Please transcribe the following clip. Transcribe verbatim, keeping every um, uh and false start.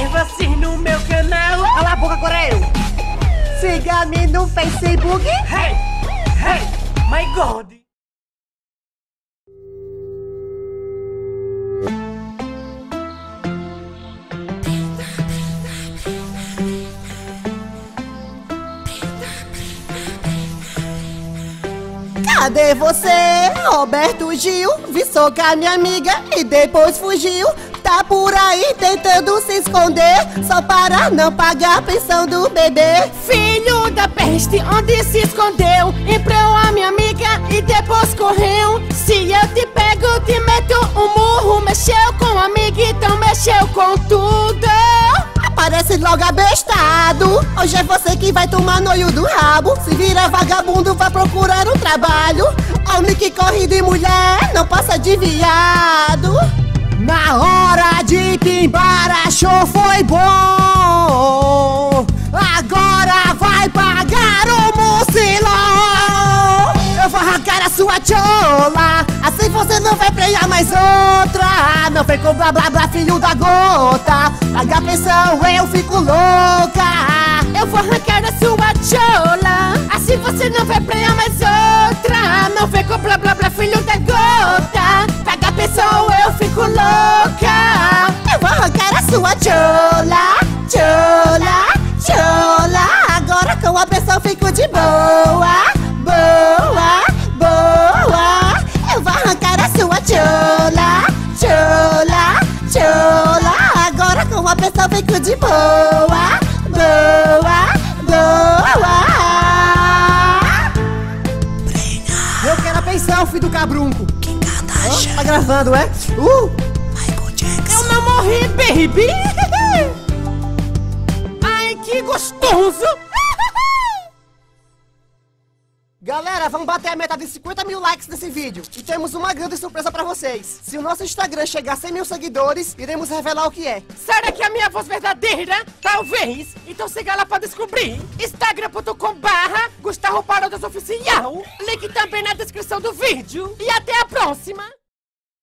inscreva-se no meu canal. Cala a boca, Correio. Siga-me no Facebook. Hey, hey, my God. Cadê você, Roberto Gil? Vi socar minha amiga e depois fugiu. Tá por aí tentando se esconder, só para não pagar a pensão do bebê. Filho da peste, onde se escondeu? Empreou a minha amiga e depois correu. Se eu te pego, te meto um murro. Mexeu com a amiga, então mexeu com tudo. Parece logo abestado. Hoje é você que vai tomar noio do rabo. Se vira vagabundo, vai procurar um trabalho. Homem que corre de mulher, não passa de viado. Na hora de pimbar, achou foi bom. Agora vai pagar o mucilão. Eu vou arrancar a sua chola, assim você não vai prenhar mais outra. Não vem com blá blá blá, filho da gota. Paga pensão, eu fico louca. Eu vou arrancar a sua chola, assim você não vai prenhar mais outra. Não vem com blá blá blá, filho da gota. Paga pensão, eu fico louca. Eu vou arrancar a sua chola, chola, chola. Agora com a pensão fico de boa, boa, boa. Eu vou arrancar a sua chola, chola, chola. Agora com a pensão fico de boa, boa, boa. Eu quero a pensão, filho do cabrunco. Oh, tá gravando, é? Uh! Eu não morri, baby. Ai, que gostoso. Galera, vamos bater a meta de cinquenta mil likes nesse vídeo. E temos uma grande surpresa pra vocês. Se o nosso Instagram chegar a cem mil seguidores, iremos revelar o que é. Será que é a minha voz verdadeira? Talvez. Então siga lá pra descobrir. Instagram ponto com barra Gustavo Parodas Oficial. Link também na descrição do vídeo. E até a próxima.